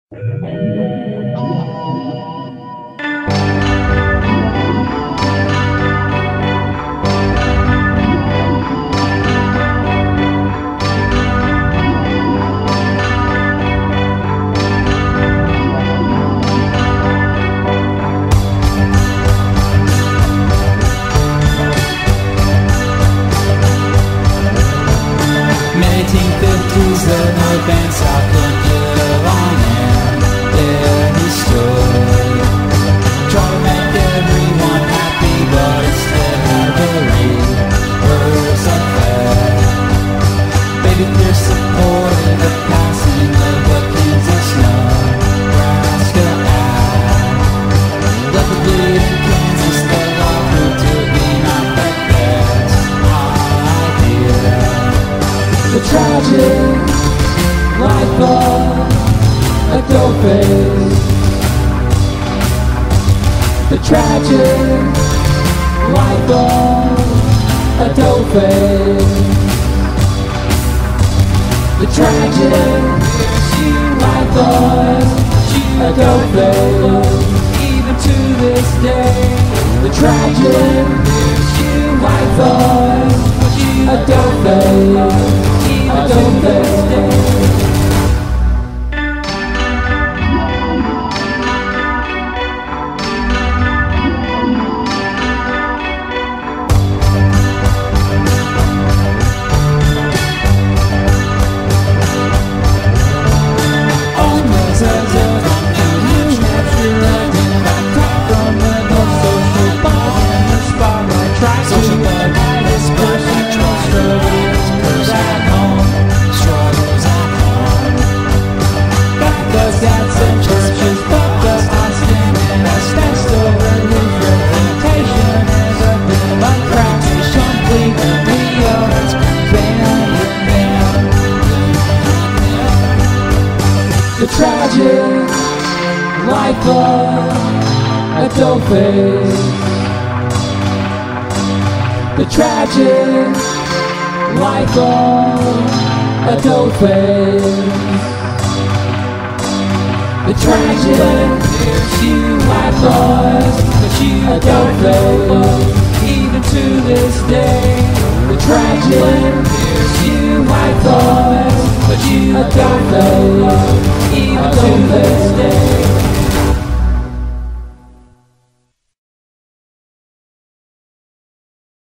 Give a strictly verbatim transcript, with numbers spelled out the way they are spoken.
eighteen fifties, there no band stop could live on, and there he stood, trying to make everyone happy, but instead had a reverse affair. Baby Pierce supported the passing of the Kansas Nebraska ad. Let the bleeding Kansas, the law proved to be not the best idea. The tragic life of a dope-face. The tragic life of a dope-face. The tragic life of a dope-face. Even to this day, the tragic life of a dope-face. I don't understand. Almost as if I'm New Hampshire, and I come from the North Social bar in the spotlight, try to avoid this personal struggles at home. Struggles at home. Baptist and churches fucked up Austin in a stance over his reputation as a Democrat. Completely yours, banned with them. The tragic life of a dope-face. The tragic life of a dope-face. The tragic life of a dope-face. Even to this day, the tragic life of a dope-face. Even to this day.